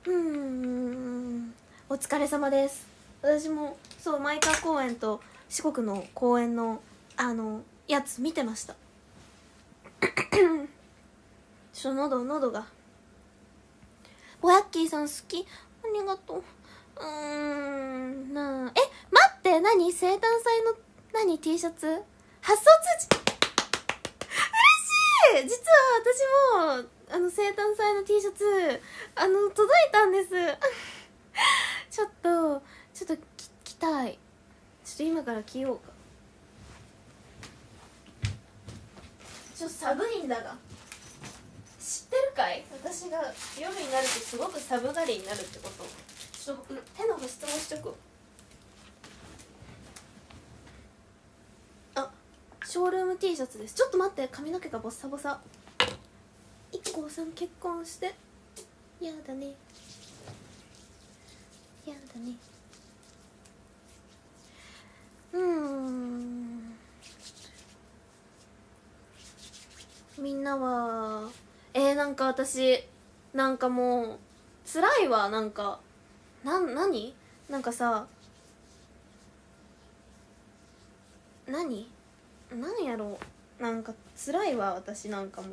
お疲れ様です。私もそう前川公園と四国の公園のやつ見てました。喉が。ぼやっきーさん好き、ありがとう。待って、何生誕祭のT シャツ発送通知嬉しい。実は私も生誕祭の T シャツ届いたんです。ちょっと着たい。ちょっと今から着ようか。ちょっと寒いんだが、知ってるかい？私が夜になるとすごく寒がりになるってこと。ちょっと手の保湿もしとく。あ、ショールーム T シャツです。ちょっと待って、髪の毛がボッサボサ。IKKOさん結婚してやだね、やだね。みんなはなんか私なんかもう辛いわ。なんか何なんかさ、何やろう、なんか辛いわ私。なんかも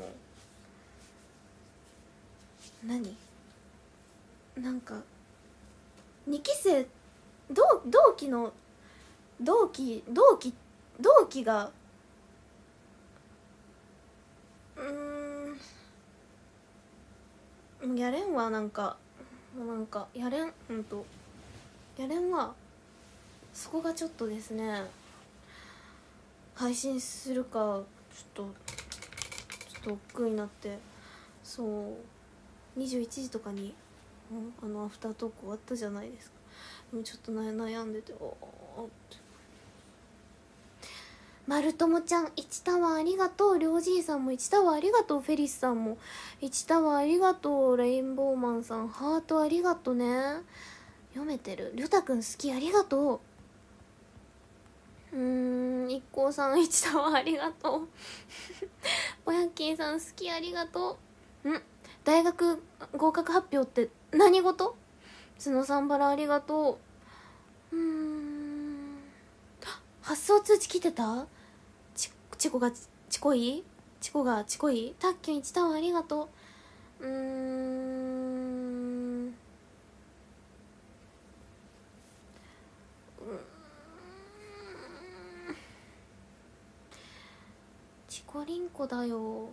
うなんか2期生同期の同期がもうやれんわ。なんかやれん、やれんわ。そこがちょっとですね、配信するかちょっと億劫になって、そう21時とかにアフタートーク終わったじゃないですか。でもちょっと悩んでて、まるともちゃん1タワーありがとう。りょうじいさんも1タワーありがとう。フェリスさんも1タワーありがとう。レインボーマンさんハートありがとね。読めてる。りょたくん好きありがとう。IKKOさん1タワーありがとう。おやっきーさん好きありがとう。大学合格発表って何事？角さんバラありがとう。発送通知来てた？チコがチコいたっきゅん1タワーありがとう。チコリンコだよ。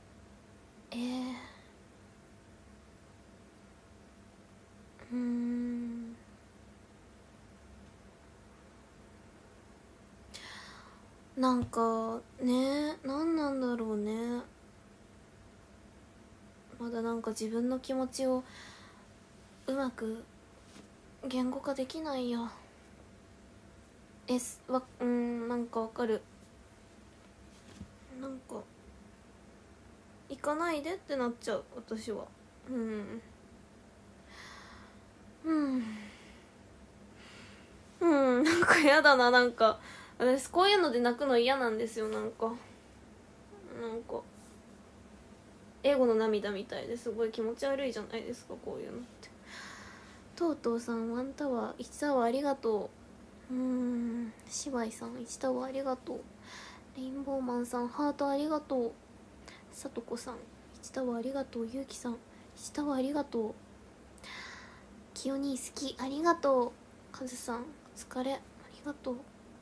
なんかね、何なんだろうね。まだなんか自分の気持ちをうまく言語化できないや。なんかわかる。なんか行かないでってなっちゃう私は。なんかやだな。なんか私こういうので泣くの嫌なんですよ。なんか英語の涙みたいですごい気持ち悪いじゃないですか、こういうのって。とうとうさん1タワー1タワーありがとう。しばいさん1タワーありがとう。レインボーマンさんハートありがとう。さとこさん1タワーありがとう。ゆうきさん1タワーありがとう。きよに好きありがとう。かずさんお疲れありがとう。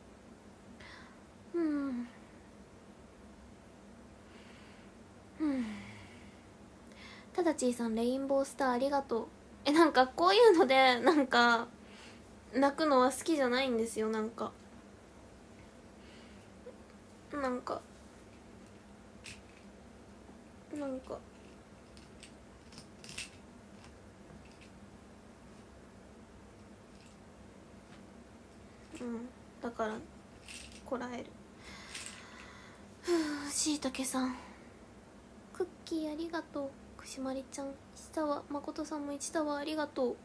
ただちーさんレインボースターありがとう。なんかこういうのでなんか泣くのは好きじゃないんですよ。なんかだからこらえる。しいたけさんクッキーありがとう。くしまりちゃん1タワー。まことさんも1タワーありがと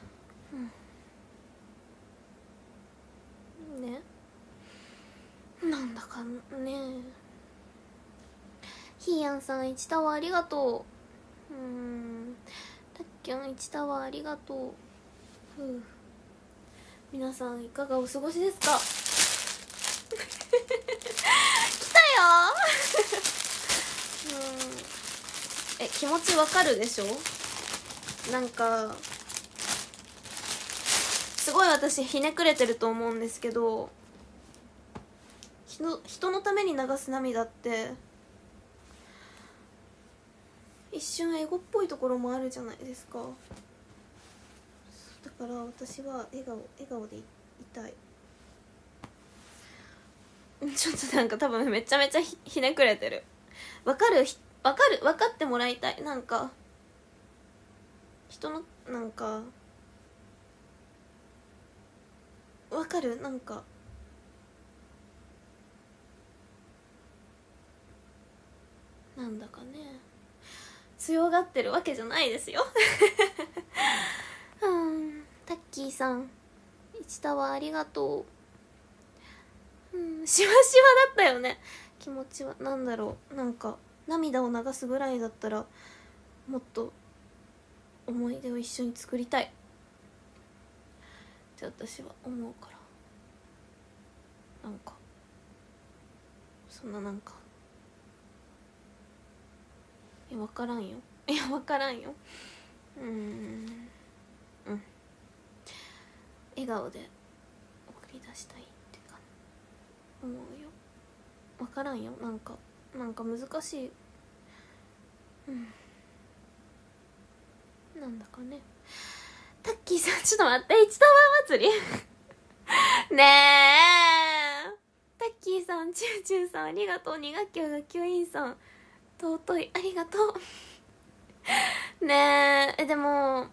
う。ね、なんだかね。ひーやんさん1タワーありがとう。たっきゅん1タワーありがとう。皆さんいかがお過ごしですか？来たよ気持ちわかるでしょ？なんかすごい私ひねくれてると思うんですけど、人のために流す涙って一瞬エゴっぽいところもあるじゃないですか。だから私は笑顔でいたい。ちょっとなんか多分めちゃめちゃ ひねくれてる。わかってもらいたい。なんか人のなんかわかる？なんかなんだかね、強がってるわけじゃないですよタッキーさん1タワーありがとう。しわしわだったよね。気持ちはなんだろう、なんか涙を流すぐらいだったらもっと思い出を一緒に作りたいって私は思うから、なんかそんななんか分からんよ。いや分からんよ。笑顔で送り出したいってか思うよ。分からんよ。なんか難しい。なんだかね。タッキーさんちょっと待って、1タワー祭りねえタッキーさん、チューチューさんありがとう。2学期は学級委員さん尊い、ありがとうねえ。でも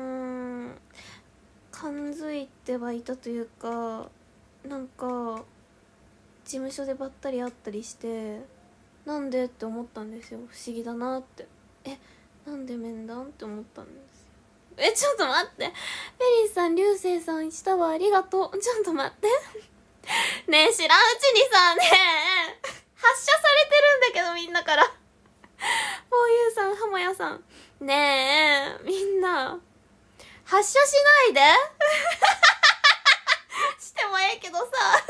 感づいてはいたというか、なんか事務所でばったり会ったりして、なんでって思ったんですよ。不思議だなって。なんで面談って思ったんですよ。ちょっと待って、フェリーさん、流星さん1タワーありがとう。ちょっと待ってねえ、知らんうちにさ、ねえ発射されてるんだけど、みんなからフォーユーさん、浜谷さん、ねえみんな発射しないでしてもええけどさみんなめっちゃおもろいんだ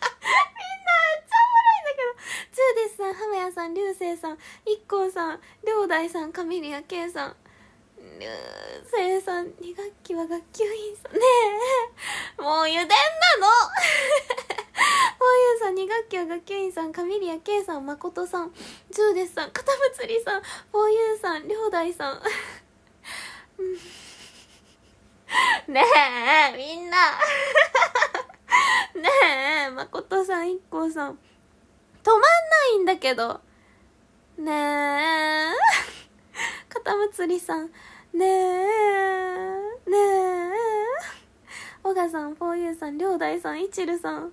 けど。ツーデスさん、浜谷さん、流星さん、一光さん、両大さん、カミリア K さん、流星さん、2学期は学級委員さん、ねえもう油田なのフォーユーさん、2学期は学級委員さん、カミリア K さん、誠さん、ズーデスさん、片むりさん、フォーユーさん、両大さんねえみんなねえ誠さん、一光さん、止まんないんだけどねえ片むりさん、ねえねえ小賀さん、フォーユーさん、両大さん、いちるさん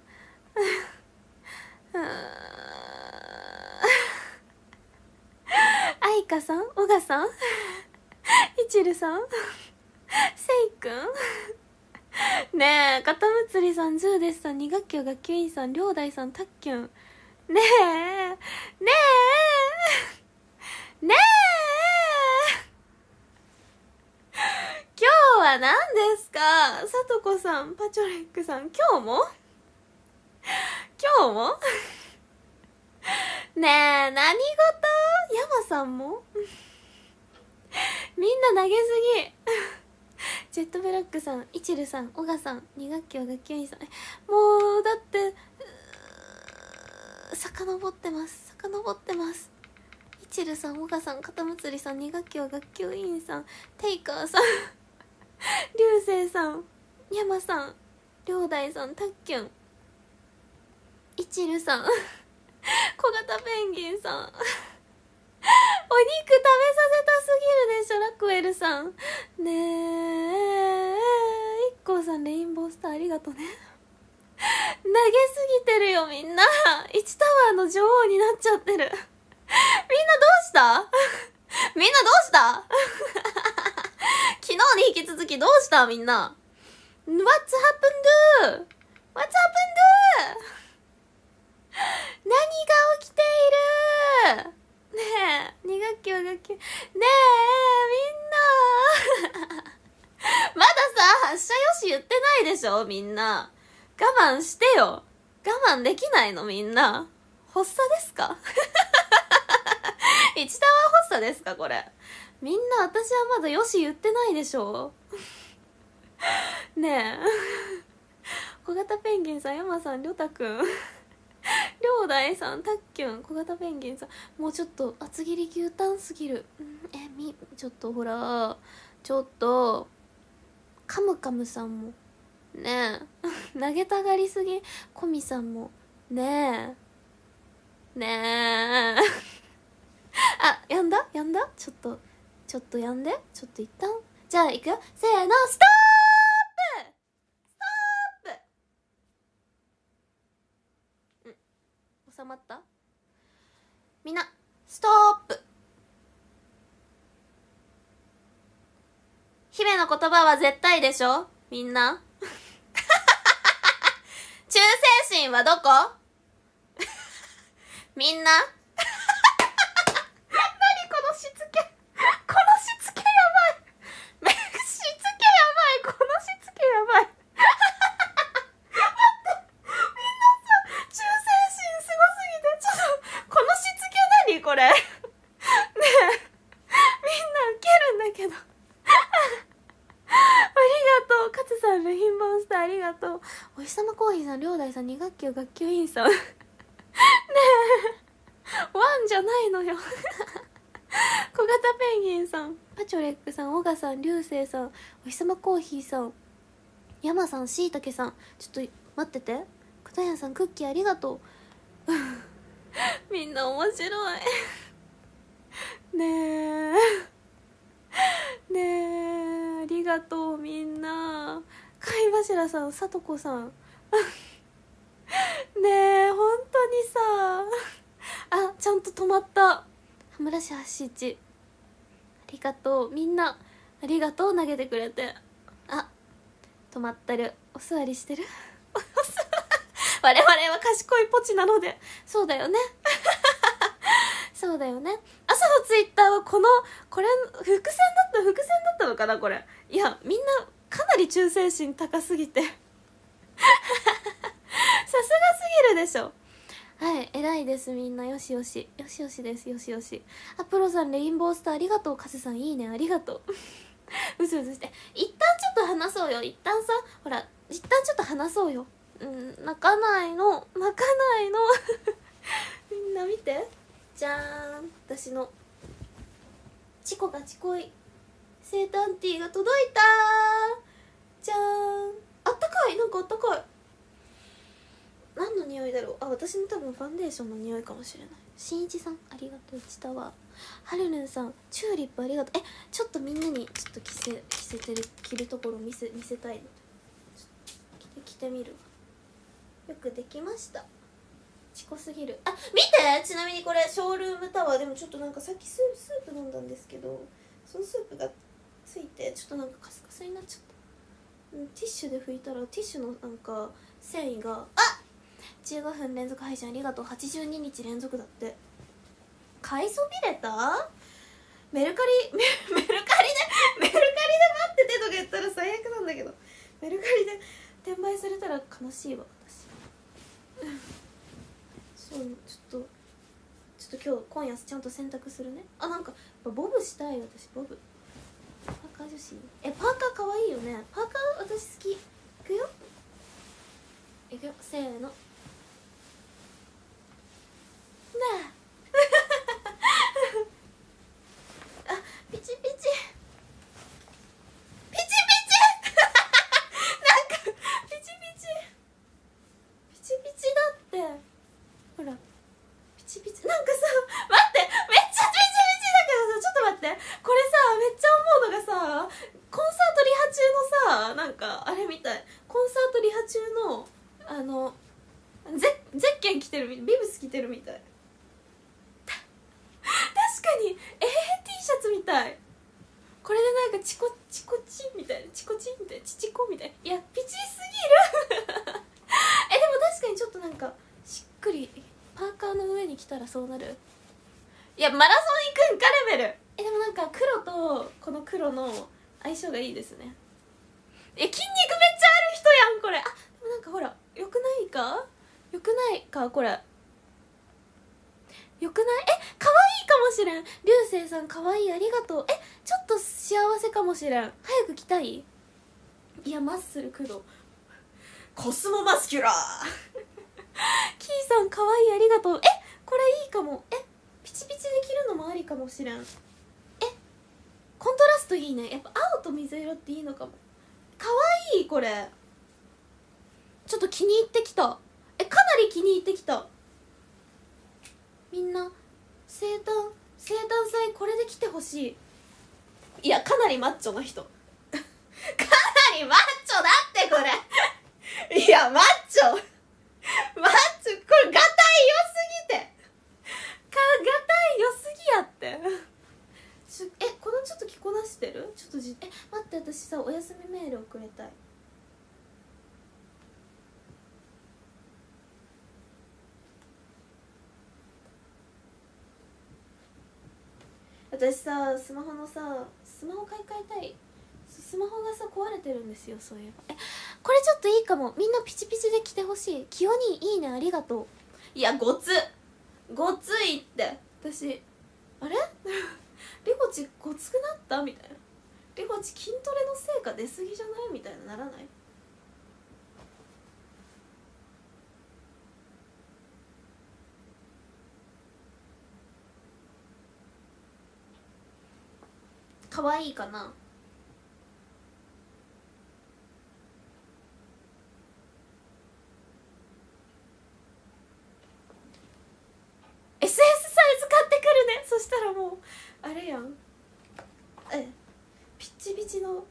愛花さん、小賀さん、いちるさん、せいくんねえ、片むつりさん、ズーデスさん、2学期は学級委員さん、両大さん、たっきゅん、ねえねえねえ今日は何ですか？さとこさん、パチョレックさん、今日もねえ、何事？山さんもみんな投げすぎジェットブラックさん、イチルさん、オガさん、2学期は学級委員さん、もうだって遡ってますイチルさん、オガさん、片むつりさん、2学期は学級委員さん、テイカーさん流星さん、山さん、両大さん、たっきゅん、イチルさん小型ペンギンさんお肉食べさせたすぎるでしょ、ラクエルさん。ねえ、一光さん、レインボースターありがとね投げすぎてるよみんな。1タワーの女王になっちゃってるみんなどうした昨日に引き続きどうしたみんな。 What's happened? 何が起きている？ねえ、2学期は学級、ねえみんなないでしょみんな。我慢してよ。我慢できないのみんな。発作ですか一タワー発作ですかこれ。みんな私はまだよし言ってないでしょねえ。小型ペンギンさん、山さん、りょうたくん。りょうだいさん、たっきゅん、小型ペンギンさん。もうちょっと厚切り牛タンすぎる。ちょっとほら、ちょっと、カムカムさんも。ねえ。投げたがりすぎ、コミさんも。ねえ。ねえ。あ、やんだちょっとやんで。ちょっと一旦。じゃあ、いくよ。せーの、ストップ収まった？みんな、ストップ。姫の言葉は絶対でしょみんな。忠誠心はどこみんな何このしつけ。このしつけやばい。しつけやばい。このしつけやばい。待って。みんなさ、忠誠心すごすぎて、ちょっと、このしつけ何これ。ねえ。みんなウケるんだけど。ありがとう。カツさん、ルヒンボンスターありがとう。お日様コーヒーさん、りょうだいさん、2学級学級委員さん。ねえ。ワンじゃないのよ。小型ペンギンさん、パチョレックさん、オガさん、リュウセイさん、お日様コーヒーさん、ヤマさん、シイタケさん。ちょっと待ってて。クタヤンさん、クッキーありがとう。みんな面白い。ねえ。ねえ、ありがとうみんな。貝柱さん、さとこさん。ねえ、本当にさ。あ、ちゃんと止まった。羽村市81。ありがとうみんな。ありがとう投げてくれて。あ、止まってる。お座りしてる。我々は賢いポチなので。そうだよね。そうだよね。朝のツイッターはこれ伏線だったのかなこれ。いや、みんなかなり忠誠心高すぎて。さすがすぎるでしょ。はい、偉いですみんな。よしよしです。よしよし。あ、プロさん、レインボースターありがとう。カズさん、いいね、ありがとう。うずうずして。一旦ちょっと話そうよ。一旦さ、ほら、一旦ちょっと話そうよ。泣かないの。みんな見て。じゃーん。私のチコがチコい生誕ティーが届いたー。じゃーん。あったかい。なんかあったかい。何の匂いだろう。あ、私の多分ファンデーションの匂いかもしれない。しんいちさんありがとう。ちたわ。はるるんさん、チューリップありがとう。ちょっとみんなにちょっと着るところ見せたいので、着てみるわ。よくできました。チコすぎる。あ、見て。ちなみにこれショールームタワー。でもちょっとなんかさっきスープ飲んだんですけど、そのスープがついてちょっとなんかカスカスになっちゃった。ティッシュで拭いたらティッシュのなんか繊維が、15分連続配信ありがとう。82日連続だって。買いそびれた。メルカリで待っててとか言ったら最悪なんだけど、メルカリで転売されたら悲しいわ私。そう、ちょっと今夜ちゃんと洗濯するね。あ、なんかボブしたい私。ボブパーカー女子。パーカーかわいいよね。パーカー私好き。いくよせーの。ねえ。あ、ピチピチなんかピチピチだって。ほらピチピチ。なんかさ、待って、めっちゃピチピチだけどさ、ちょっと待って、これさ、めっちゃ思うのがさ、コンサートリハ中のさ、なんかあれみたい。コンサートリハ中のゼッケン着てるみたい、ビブス着てるみたい。確かに T シャツみたい。これでなんかチコチみたいな、チコチみたいな、チコみたいな。いやピチすぎる。でも確かにちょっとなんかしっくりパーカーの上に来たらそうなる。いやマラソン行くんかレベル。でもなんか黒とこの黒の相性がいいですね。筋肉めっちゃある人やこれ。あ、でもなんかほらよくないか、よくないかこれ、よくない？可愛いかもしれん。流星さん可愛い、ありがとう。ちょっと幸せかもしれん。早く来たい？いや、マッスル工藤コスモマスキュラーキーさん可愛い、ありがとう。これいいかも。ピチピチできるのもありかもしれん。コントラストいいね。やっぱ青と水色っていいのかも。可愛いこれ。ちょっと気に入ってきた。かなり気に入ってきた。みんな生誕祭これで来てほしい。いや、かなりマッチョな人かなりマッチョだってこれいや、マッチョこれガタイ良すぎて、ガタイ良すぎやってこのちょっと着こなしてる？ちょっと待って、私さ、お休みメール送れたい。私さ、スマホ買い替えたい。スマホがさ壊れてるんですよ、そういえば。これちょっといいかも。みんなピチピチで着てほしい。キヨニーいいね、ありがとう。いや、ごついって。私あれリホチごつくなったみたいな。リホチ筋トレの成果出すぎじゃないみたいな、ならない？可愛いかな。SS サイズ買ってくるね。そしたらもうあれやん。ピッチピチの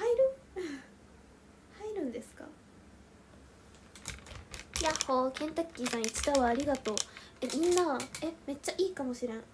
入るんですか？ヤッホー、ケンタッキーさん1タワーありがとう。みんなめっちゃいいかもしれん。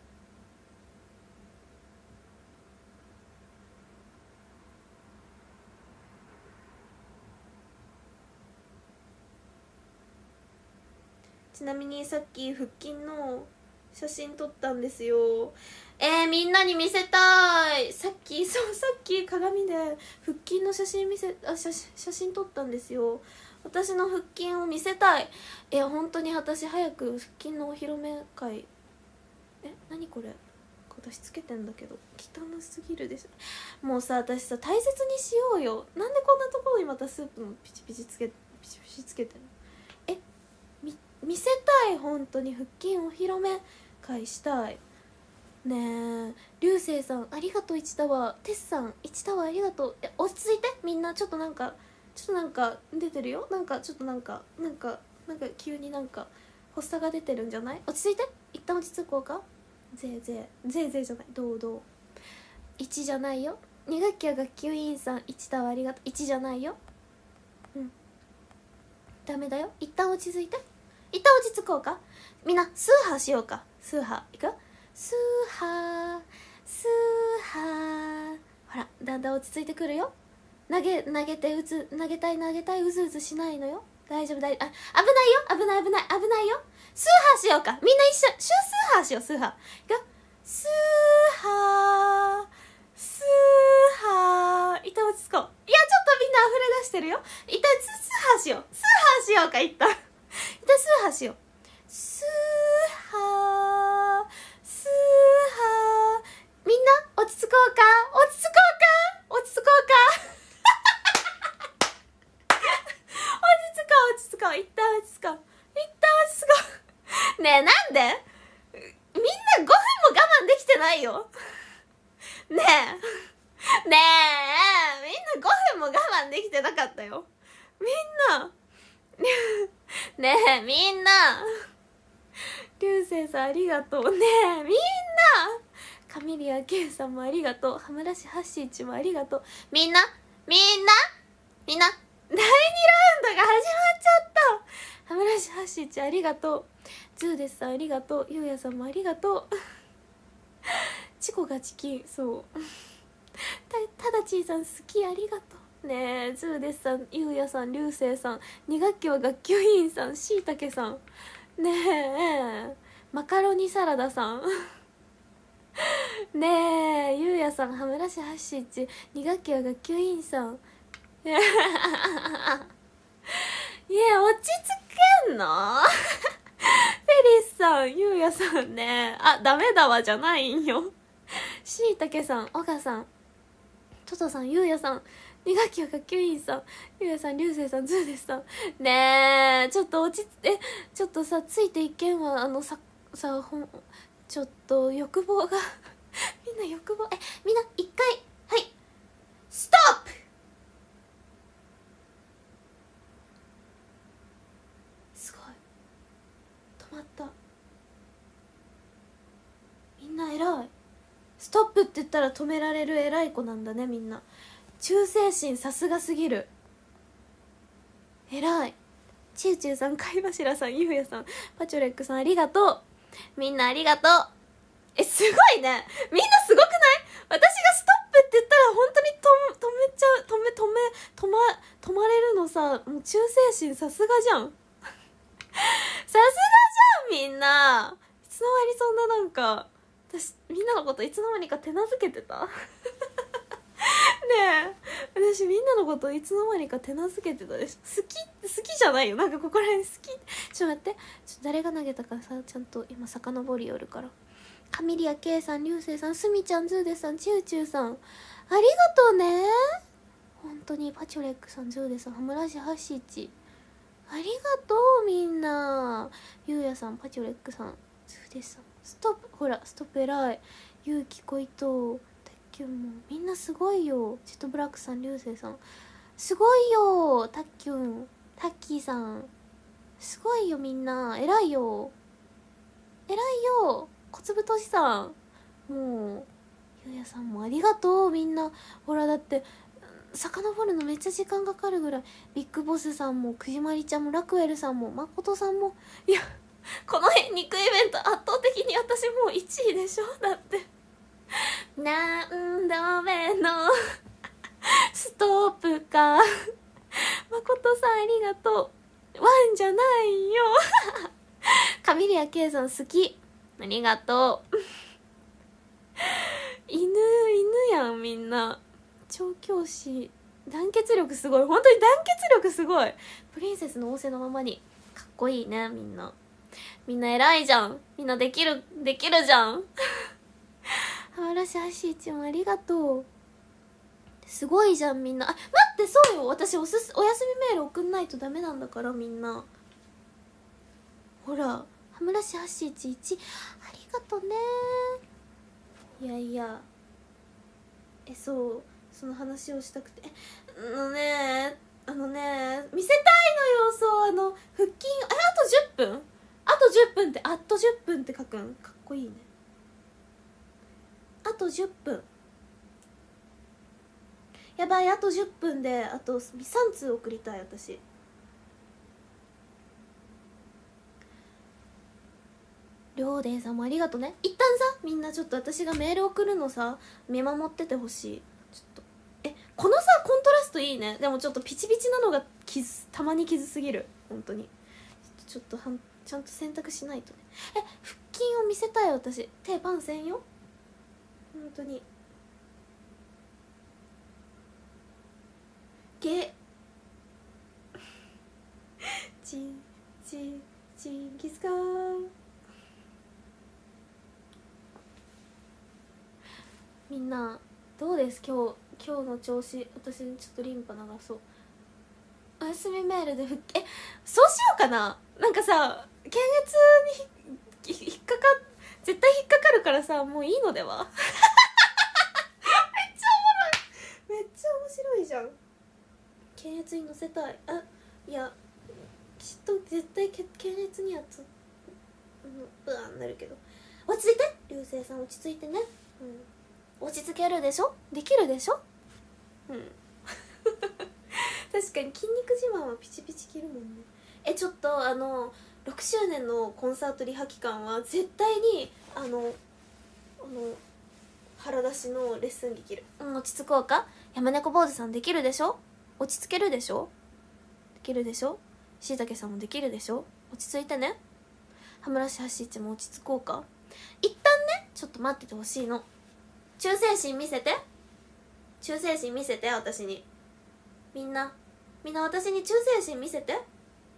ちなみにさっき腹筋の写真撮ったんですよ。みんなに見せたい。さっき鏡で腹筋の写真撮ったんですよ。私の腹筋を見せたい。本当に私早く腹筋のお披露目会。何これ、私つけてんだけど汚すぎるでしょ。もうさ、私さ、大切にしようよ。なんでこんなところにまたスープのピチピチつけてんの？見せたい。本当に腹筋お披露目会したいねえ。流星さんありがとう1タワー。テスさん1タワーありがとう。落ち着いて。みんなちょっとなんか出てるよ。なんか急になんか発作が出てるんじゃない？落ち着いて。一旦落ち着こうか。ぜいじゃない、どう1じゃないよ。2学期は学級委員さん1タワーありがとう。1じゃないよ。ダメだよ。一旦落ち着いて。一旦落ち着こうか。みんなスーハーしようか。スーハーいくよ。スーハー。ほら、だんだん落ち着いてくるよ。投げたいうずうずしないのよ。大丈夫。危ないよ。危ないよ。スーハーしようか。みんな一緒。スーハーしよう。スーハーいくよ。スーハー。一旦落ち着こう。いや、ちょっとみんな溢れ出してるよ。一旦スーハーしようか。一旦スーハーしよう。スーハー。みんな落ち着こうか。落ち着こう。一旦落ち着こう。ねえ、なんでみんな5分も我慢できてないよ。ねえ、みんな5分も我慢できてなかったよ。みんなねえ、みんな流星さんありがとう。ねえ、みんなカミリア K さんもありがとう。羽村市ハッシーチもありがとう。みんな第2ラウンドが始まっちゃった。羽村市ハッシーチありがとう。ズーデスさんありがとう。ゆうやさんもありがとう。チコがチキン、そうただちーさん好き、ありがとうねえ。ズーデスさん、ゆうやさん、流星さん、2学期は学級委員さん、しいたけさんねえ、マカロニサラダさんねえ、ゆうやさん、羽村市ハッシーチ、2学期は学級委員さんいや落ち着けんのフェリスさん、ゆうやさんね。あ、ダメだわじゃないんよ。しいたけさん、おがさん、トトさん、ゆうやさん、2学期は学級委員さん、ゆうやさん、りゅうせいさん、ズーデスさん。ねえ、ちょっとちょっとさ、ついていけんわ。ちょっと欲望がみんな欲望、みんな一回、はい、ストップ。すごい。止まった。みんな偉い。ストップって言ったら止められる偉い子なんだね、みんな。忠誠心さすがすぎる。偉い。ちゅうちゅうさん、貝柱さん、ゆうやさん、パチョレックさん、ありがとう。みんなありがとう。すごいね。みんなすごくない？私がストップって言ったら本当に止まれるのさ、もう忠誠心さすがじゃん。さすがじゃん、みんな。いつの間にそんななんか、私、みんなのこといつの間にか手なずけてたねえ、私みんなのこといつの間にか手なずけてたでしょ。好きじゃないよ。なんかここら辺好き。ちょっと待って。誰が投げたかさ、ちゃんと今遡りよるから。カミリア K さん、リュウセイさん、スミちゃん、ズーデさん、チューチューさん、ありがとうね。本当にパチョレックさん、ズーデさん、ハムラシハシイチ、ありがとうみんな。ゆうやさん、パチョレックさん、ズーデさん、ストップ、ほらストップ偉い。ゆうきこいとたっきゅんもみんなすごいよ。ジェットブラックさん、リュウセイさんすごいよ。たっきゅん、タッキーさんすごいよ。みんな偉いよ、偉いよ。小粒としさん、もうゆうやさんもありがとう。みんなほらだって遡るのめっちゃ時間かかるぐらい。ビッグボスさんも、くじまりちゃんも、ラクエルさんも、まことさんも。いやこの辺肉イベント圧倒的に私もう1位でしょ。だって何度目のストップかまことさんありがとう。ワンじゃないよカミリア K さん好き、ありがとう犬やん。みんな調教師、団結力すごい。本当に団結力すごい。プリンセスの仰せのままにかっこいいね。みんな偉いじゃん。みんなできるじゃんハムラシハシイチもありがとう。すごいじゃんみんな。あ、待って、そうよ、私お休みメール送んないとダメなんだから。みんなほら、ハムラシハシイチ1、ありがとね。いやいや、そうその話をしたくて、見せたいのよ。そう腹筋、あと10分、ってあと10分って書くんかっこいいね。あと10分、やばい。あと10分であと3通送りたい。私りょうでいさんもありがとね。一旦さ、みんなちょっと私がメール送るのさ見守っててほしい。ちょっとこのさコントラストいいね。でもちょっとピチピチなのがたまに傷すぎる。本当にちょっとちゃんと選択しないとね。腹筋を見せたい。私手パンせんよ。本当にチンギスカン。みんなどうです？今日の調子。私ちょっとリンパ流そう。お休みメールでそうしようかな。なんかさ、検閲に絶対引っかかるからさ、もういいのではめっちゃ面白いじゃん。検閲に載せたい。いやきっと絶対検閲にはなるけど、落ち着いて。流星さん落ち着いてね。落ち着けるでしょ。できるでしょ。確かに筋肉自慢はピチピチ切るもんね。ちょっと6周年のコンサートリハ期間は絶対に腹出しのレッスン着着る。落ち着こうか。山猫坊主さんできるでしょ。落ち着けるでしょ。できるでしょ。しいたけさんもできるでしょ。落ち着いてね。ハムラシハシイチも落ち着こうか。一旦ねちょっと待っててほしいの。忠誠心見せて。私に。みんな私に忠誠心見せて。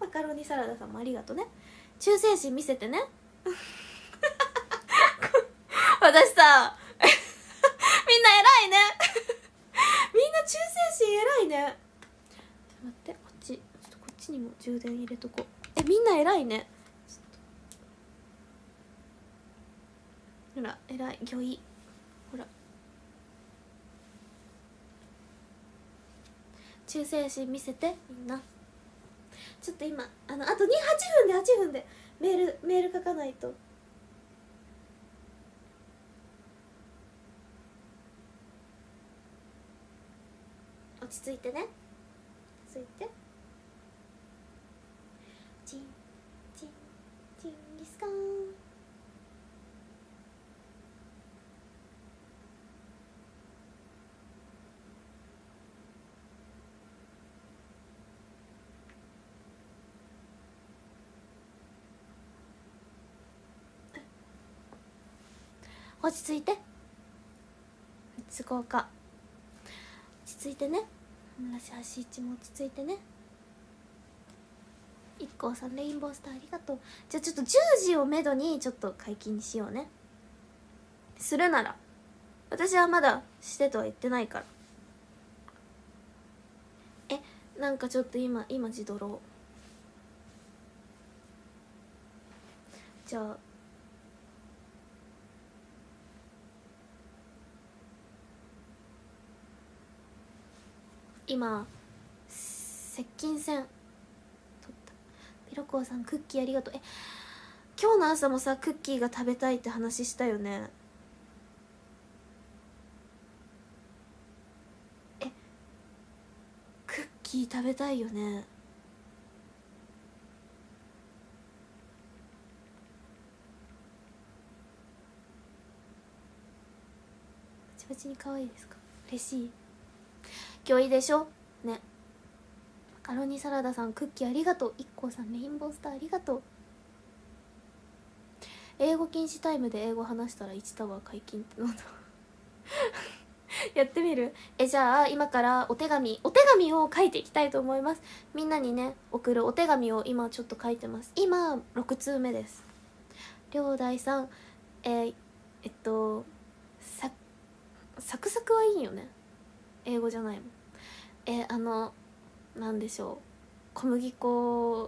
マカロニサラダさんもありがとね。忠誠心見せてね私さみんな偉いねみんな忠誠心偉いね。待って、こっちにも充電入れとこう。みんな偉いね。ほら偉い、魚意。ほら忠誠心見せてみんな。ちょっと今あと8分でメール書かないと。落ち着いてね。落ち着いて。チンチンチンギスカン。落ち着いて。都合か。落ち着いてね。村橋一も落ち着いてね。一光さんレインボースターありがとう。じゃあちょっと10時をめどにちょっと解禁にしようね。するなら。私はまだしてとは言ってないから。なんかちょっと今自撮ろう。じゃあ今接近戦取った。ピロコーさんクッキーありがとう。今日の朝もさクッキーが食べたいって話したよね。クッキー食べたいよね。バチバチに可愛いですか。嬉しい。今日いいでしょね。マカロニサラダさんクッキーありがとう。一光さんレインボースターありがとう。英語禁止タイムで英語話したら1タワー解禁ってなんだやってみる？じゃあ今からお手紙を書いていきたいと思います。みんなにね送るお手紙を今ちょっと書いてます。今6通目です。両大さんサクサクはいいよね。英語じゃないもん。なんでしょう、小麦粉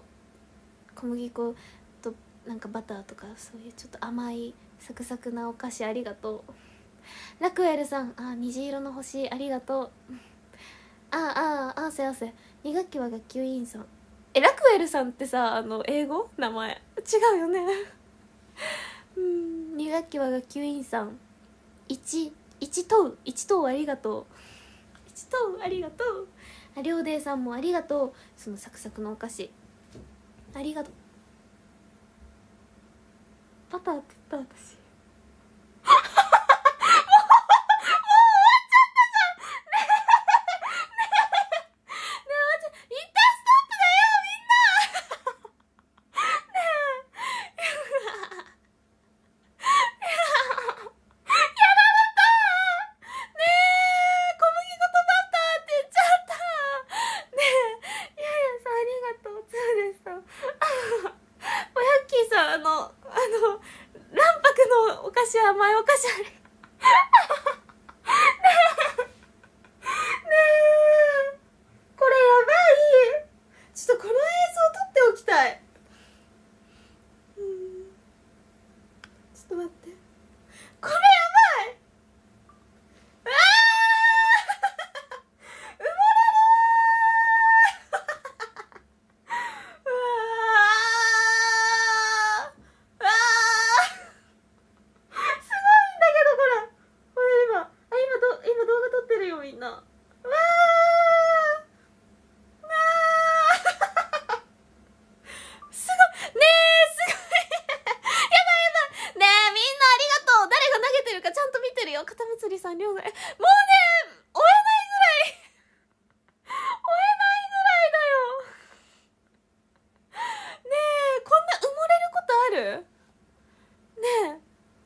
となんかバターとかそういうちょっと甘いサクサクなお菓子ありがとう。ラクエルさん虹色の星ありがとう。せ2学期は学級委員さん。ラクエルさんってさ英語名前違うよね2学期は学級委員さん1等ありがとう。1等ありがとう。りょうでいさんもありがとう。そのサクサクのお菓子ありがとう。バターって言った私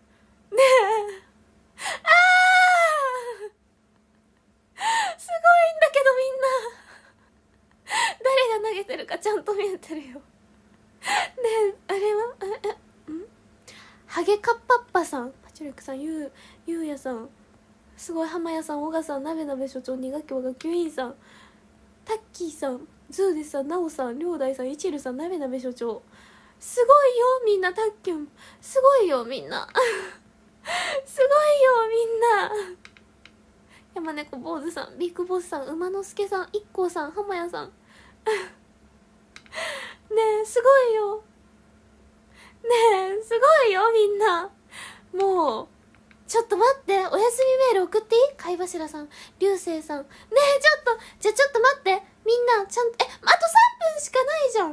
ねちゃんと見えてるよねえ、あれはハゲカッパッパさん、パチュレクさん、ゆうやさん、すごい浜谷さん、小賀さん、なべなべ所長、2学期学級委員さん、タッキーさん、ズーデスさん、なおさん、りょうだいさん、いちるさん、なべなべ所長、すごいよみんな、タッキュンすごいよみんなすごいよみんな。山猫坊主さん、ビッグボスさん、馬之助さん、一光さん、浜谷さんねえ、すごいよねえ、すごいよみんな。もうちょっと待って、おやすみメール送っていい？貝柱さん、流星さん。ねえ、ちょっと、じゃあちょっと待って。みんな、ちゃんと、あと3分しかないじゃん。や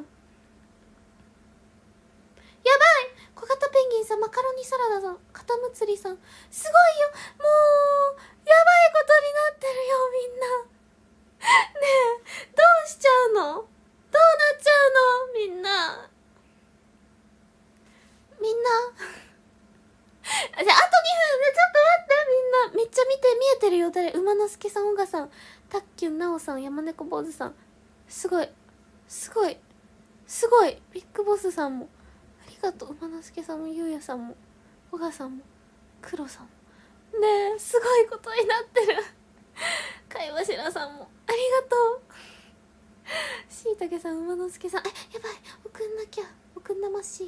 ばい！小型ペンギンさん、マカロニサラダさん、カタムツリさん。すごいよ！もう、やばいことになってるよ、みんな。ねえ、どうしちゃうの？どうなっちゃうの？みんな。みんな。じゃあ、あと2分でちょっと待って、みんな。めっちゃ見えてるよ。誰？馬之助さん、小賀さん、タッキュン、なおさん、山猫坊主さん。すごい。すごい。すごい。ビッグボスさんも。ありがとう。馬之助さんも、ゆうやさんも、小賀さんも、黒さんも。ねえ、すごいことになってる。貝柱さんも。ありがとう。しいたけさん、馬之助さん。やばい。送んなきゃ。送んなましい。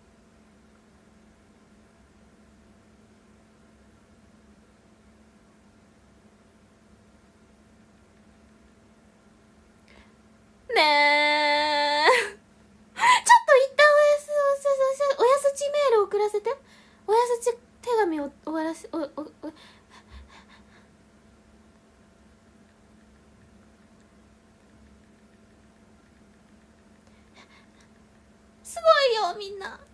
ねえちょっと一旦おやすちメール送らせて。おやすち手紙を終わらせすごいよみんな。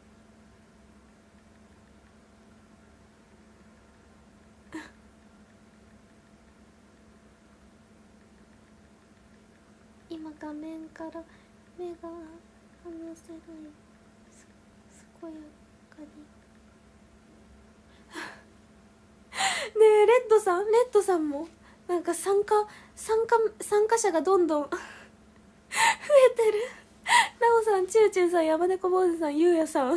今画面から目が離せない。健やかにねえ、レッドさんもなんか参加者がどんどん増えてる。なおさん、ちゅうちゅうさん、山猫坊主さん、ゆうやさんね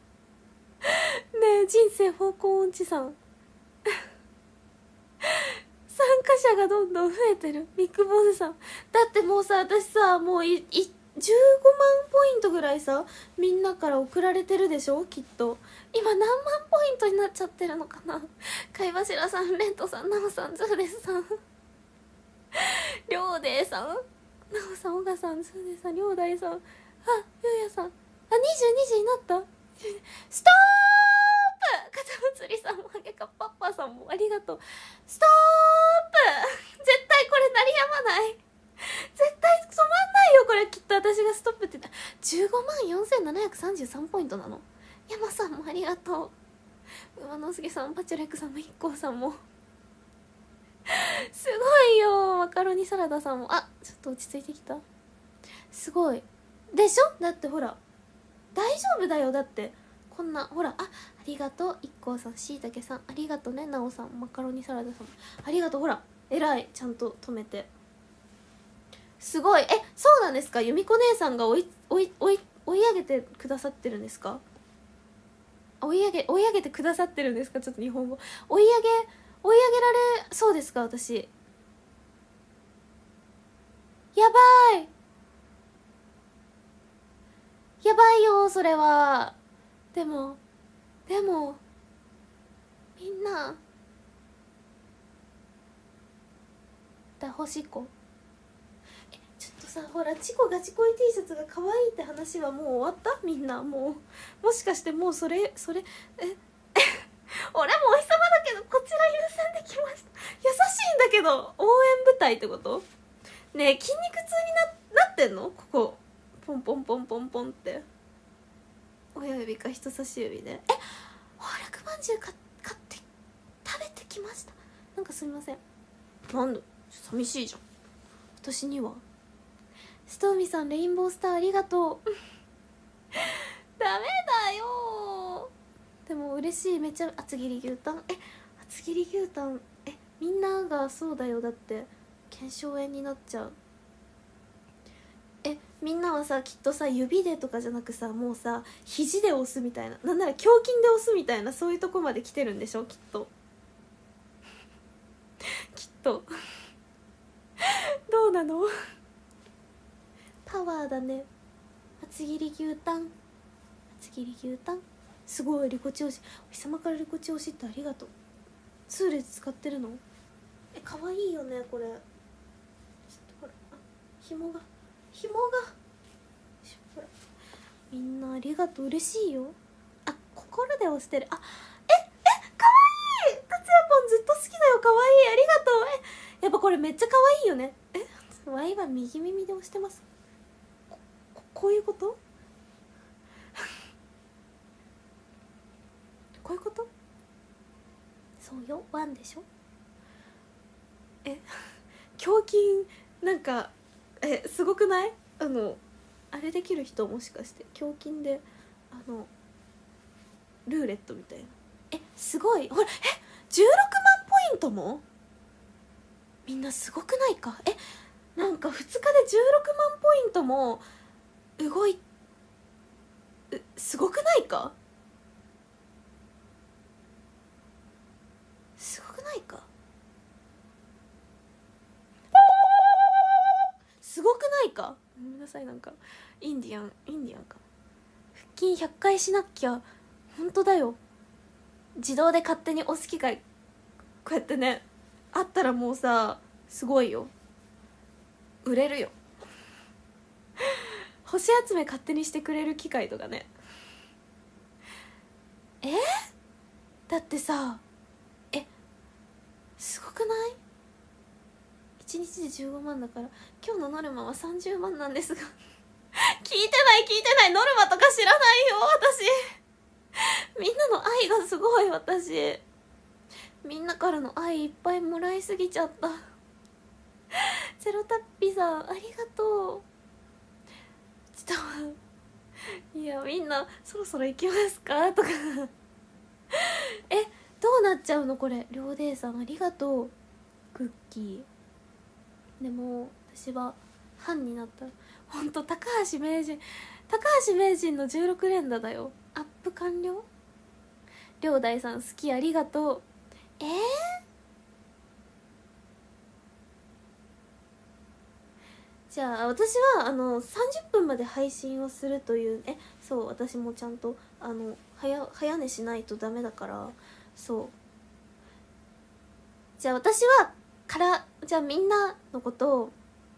え、人生方向音痴さん参加者がどんどん増えてる。ビッグボスさんだってもうさ、私さ、もう15万ポイントぐらいさ、みんなから送られてるでしょきっと。今何万ポイントになっちゃってるのかな。貝柱さん、レントさん、ナオさん、ズーデスさんりょうでーさん、ナオさん、オガさん、ズーデスさん、りょうだいさん、ゆうやさん、22時になった。ストープ！かたむつりさんも、ハゲカッパッパさんもありがとう。ストープ！絶対これ鳴りやまない。絶対止まんないよこれ。きっと私がストップって言ったら154733ポイントなの。山さんもありがとう。馬之助さん、パチュレクさんも、一光さんもすごいよ。マカロニサラダさんも。ちょっと落ち着いてきた。すごいでしょ。だってほら大丈夫だよ。だってこんなほら。ありがとう一光さん、しいたけさんありがとうね。なおさん、マカロニサラダさんありがとう。ほら偉い、ちゃんと止めて。すごい。そうなんですか。由美子姉さんが追い上げてくださってるんですか。追い上げてくださってるんですか。ちょっと日本語追い上げられそうですか。私やばいやばいよそれは。でもみんな星子ちょっとさ、ほらチコガチ恋 T シャツが可愛いって話はもう終わった。みんなもしかしてもうそれ俺もお日様だけどこちら優先できました。優しいんだけど応援部隊ってことね。筋肉痛になってんの。ここポンポンポンポンポンって親指か人差し指で宝楽まんじゅう買って食べてきました。なんかすみません。なんだ寂しいじゃん私には。ストーミーさん、レインボースターありがとうダメだよ。でも嬉しい。めっちゃ厚切り牛タン厚切り牛タンみんながそうだよ。だって腱鞘炎になっちゃう。 みんなはさきっとさ指でとかじゃなくさもうさ肘で押すみたいな、なんなら胸筋で押すみたいな、そういうとこまで来てるんでしょきっときっとどうなのパワーだね。厚切り牛タン、厚切り牛タン、すごいリコチ推し、お日様からリコチ推しってありがとう。ツール使ってるの？かわいいよねこれ。ちょっとほら、紐がほら、みんなありがとう、嬉しいよ。心で押してる。かわいい、達也ぽんずっと好きだよ、かわいい、ありがとう。やっぱこれめっちゃかわいいよね。ワイは右耳で押してます。こういうことこういうこと？そうよ、ワンでしょ。胸筋なんかすごくない？あれできる人、もしかして胸筋でルーレットみたいな。すごい、ほら、16万ポイントもみんなすごくないか？なんか2日で16万ポイントもすごくないか？すごくないか？すごくないか？ごめんなさい、なんかインディアンか。腹筋100回しなきゃ。本当だよ、自動で勝手に押す機械こうやってねあったらもうさ、すごいよ、売れるよ星集め勝手にしてくれる機械とかね。だってさ、すごくない？ 1 日で15万だから、今日のノルマは30万なんですが聞いてない、ノルマとか知らないよ私みんなの愛がすごい。私みんなからの愛いっぱいもらいすぎちゃった。ゼロタッピさんありがとう。ちょっといや、みんなそろそろ行きますかとかどうなっちゃうのこれ。りょうでーさんありがとう。クッキー。でも私は班になったらほんと高橋名人の16連打だよ。アップ完了。りょうだいさん好き、ありがとう。じゃあ私は30分まで配信をするというそう、私もちゃんと早寝しないとダメだから。そう、じゃあ私はじゃあみんなのことを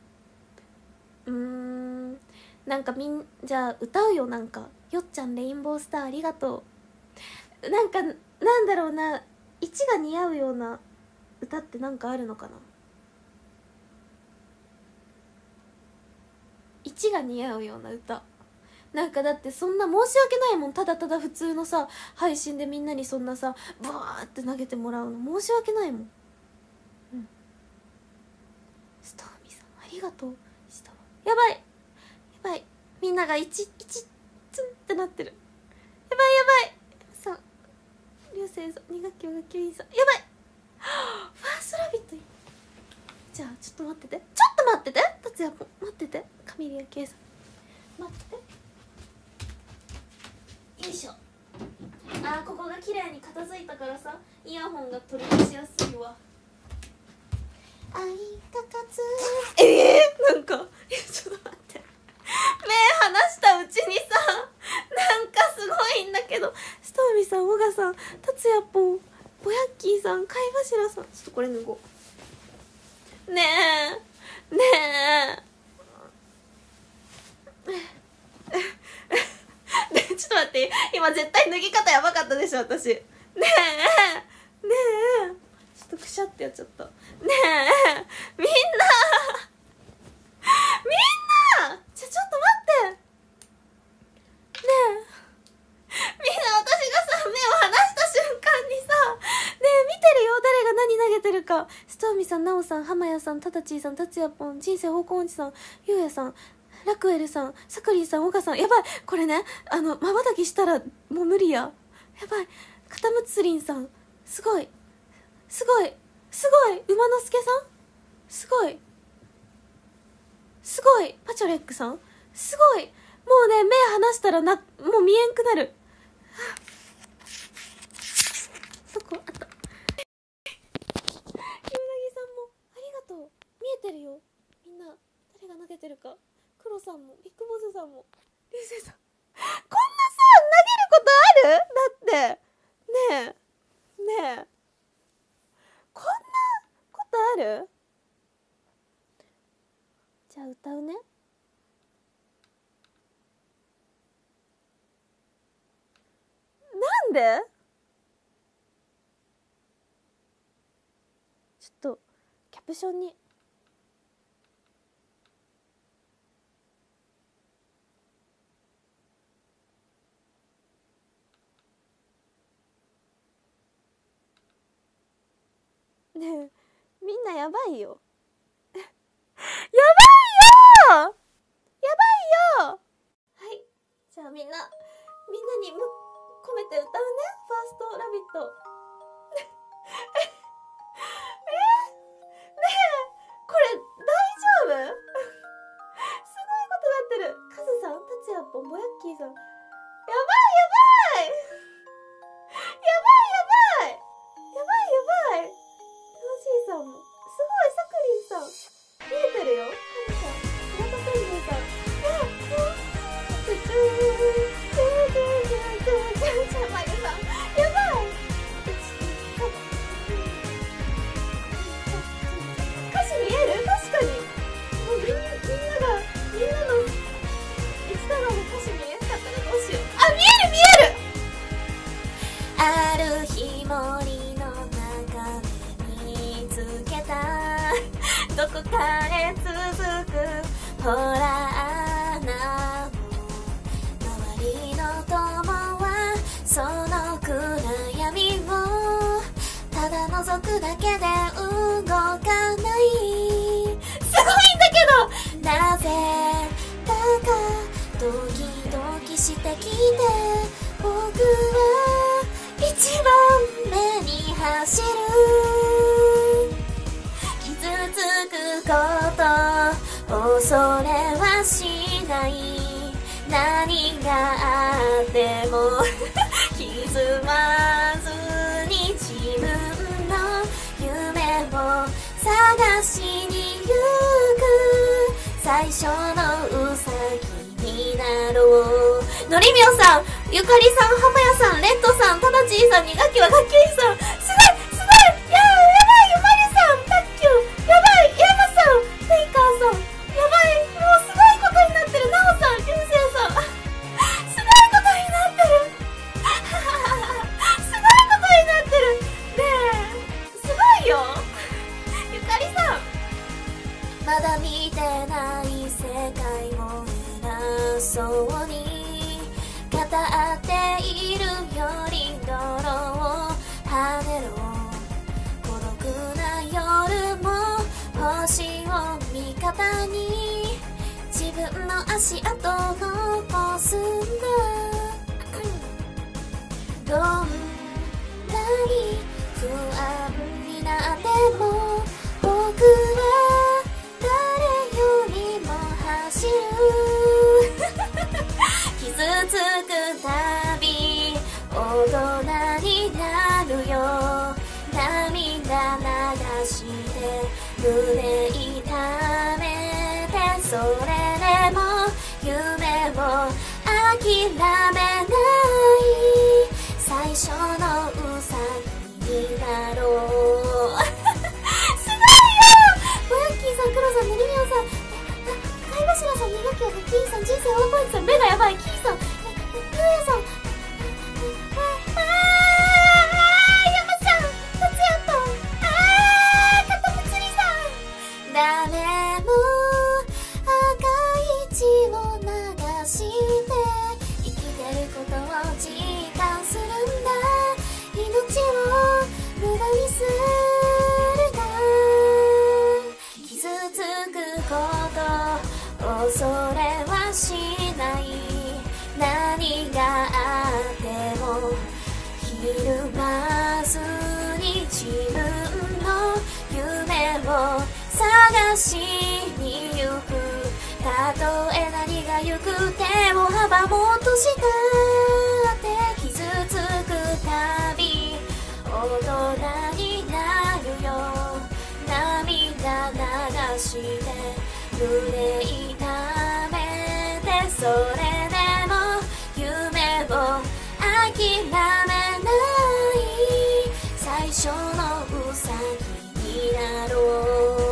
なんかじゃあ歌うよ。なんかよっちゃんレインボースターありがとう。なんかなんだろうな、1が似合うような歌ってなんかあるのかな。1が似合うような歌なんか、だってそんな申し訳ないもん。ただただ普通のさ配信でみんなにそんなさブワーって投げてもらうの申し訳ないもん。ストーミーさんありがとう。やばい、みんなが1ツンってなってる。やばいさん、流星さん、2学期は学級委員さん、やばいファーストラビット。じゃあちょっと待ってて達也も待ってて。カミリア K さん待ってて。よいしょ。ここが綺麗に片付いたからさ、イヤホンが取り出しやすいわ。愛が勝つ。なんかちょっと待って、目離したうちにさ、なんかすごいんだけど。ストーミーさん、オガさん、達也ぽん、ボヤッキーさん、貝柱さん、ちょっとこれ脱ごう。ねえちょっと待って、今絶対脱ぎ方やばかったでしょ私。ねえちょっとくしゃってやっちゃった。ねえみんなちょっと待って。ねえみんな、私がさ目を離した瞬間にさ、ねえ見てるよ、誰が何投げてるか。ストーミーさん、ナオさん、ハマヤさん、タタチーさん、タツヤポン、人生方向音痴さん、ゆうやさん、ラクエルさん、サクリンさん、オガさん。やばい、これねまばたきしたらもう無理や。やばい、カタムツリンさん、すごい馬之助さん、すごいすごい。パチョレックさんすごい。もうね、目離したらもう見えんくなる。どこあった。ゆうなぎさんもありがとう。見えてるよ。みんな誰が投げてるか。クロさんもビッグボスさんも流星さん、こんなさ投げることある？だってねえねえ、こんなことある？じゃあ歌うね。なんで？ちょっとキャプションにねえ、みんなやばいよやばいよ、やばいよ。はい、じゃあみんなに込めて歌うね。ファーストラビットねえ、これ大丈夫？すごいことなってる。カズさん、タチヤッポン、ボヤッキーさん、やばいやばいやばいやばいやばいやばい。ロジーさんもすごい。サクリンさん見えてるよ。カズさん、平田ペンギンさん、マリさん、やばい。歌詞見える？確かにもうみんなの一太郎の歌詞見えなかったらどうしよう。あ、見える見える。ある日森の中で見つけたどこかへ続くほら穴も、周りの友はその暗闇をただ覗くだけで動かない。すごいんだけど、なぜだかドキドキしてきて、僕は一番目に走る。傷つくこと恐れはしない。何があってもひずまずに自分の夢を探しに行く。最初のウサギになろう。のりみょうさん、ゆかりさん、はまやさん、レッドさん、ただちーさん、にがきはがっきゅういさん、すごいすごい。やばいよ。マリさん、たっきゅうやばい。ヤマさん、テイカーさんやばい。もうすごいことになってる。なおさん、りゅうせいさんすごいことになってるすごいことになってる。ねえ、すごいよ。ゆかりさん、まだ見てない世界を偉そうに語っているより泥を跳ねろ。孤独な夜も星を味方に自分の足跡を残すんだ。どんなに不安になっても僕は誰よりも走る傷つくたび大人になるよ。涙流して胸痛めて、それでも夢を諦めない。最初のウサギになろうすごいよ。ボヤッキーさん、クロさん、ねりみおさん、貝柱さん、にがきはキーさん、人生ワンポイントさん、目がやばい、キーさん、ゆうやさん、ヤマちゃん、たつやと、かたむつりさん。誰も赤い血を流して生きてることを実感するんだ。命を無駄にするな。傷つくこと恐れはしない。何があってもひるまずに自分の夢を探しに行く。 たとえ何が行く手を阻もうとしたって傷つくたび大人になるよ。涙流して胸痛めてそれでも夢を諦めない最初のウサギになろう。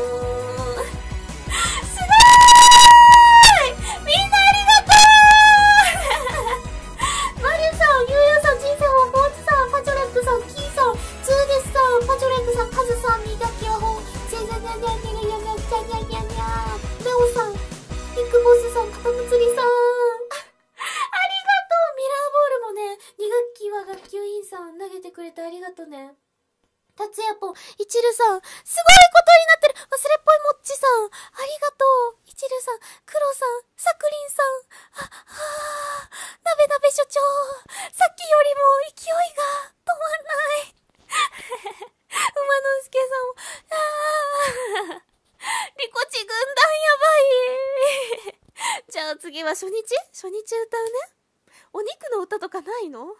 達也ぽん、いちるさん、すごいことになってる。忘れっぽいもっちさん、ありがとう。いちるさん、クロさん、さくりんさん、なべなべ所長、さっきよりも勢いが止まんない。馬之助さんも、リコチ軍団やばい。じゃあ次は初日歌うね。お肉の歌とかないの？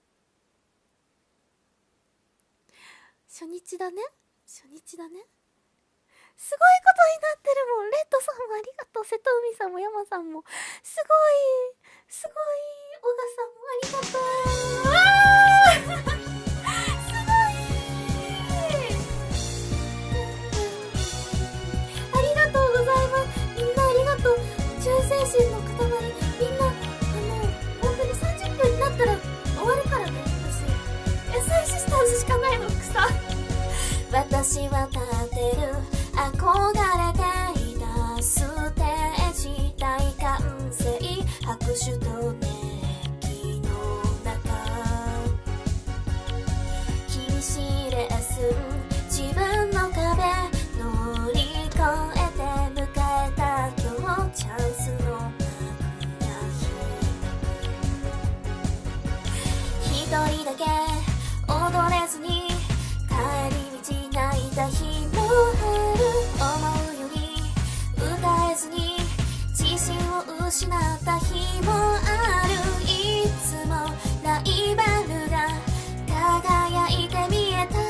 初日だね。すごいことになってるもん。レッドさんもありがとう。瀬戸海さんも山さんもすごい。小賀さんもありがとう。すごい。ありがとうございます。みんなありがとう。忠誠心の塊。みんな本当に30分になったら終わるからね。私野菜シスターズしかないの。私は立てる憧れていたステージ大歓声拍手と熱気の中厳しいレッスン自分の壁乗り越えて迎えた今日チャンスの幕が開く一人だけ踊れずに帰り泣いた日もある思うより歌えずに自信を失った日もあるいつもライバルが輝いて見えた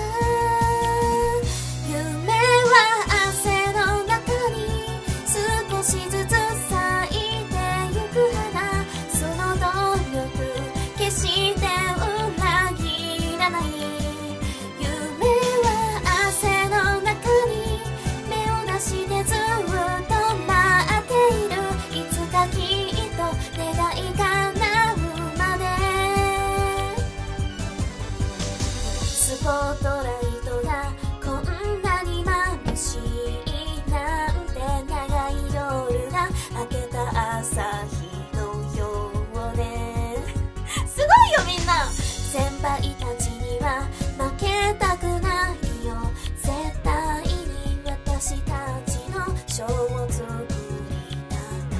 夢は汗の中に少しずつ咲いてゆく花その努力決して裏切らないしてずっと待っているいつかきっと願い叶うまでスポットライトがこんなに眩しいなんて長い夜が明けた朝日のようですごいよみんな先輩たちには負けたくないよ絶対に私たちショーを作りたい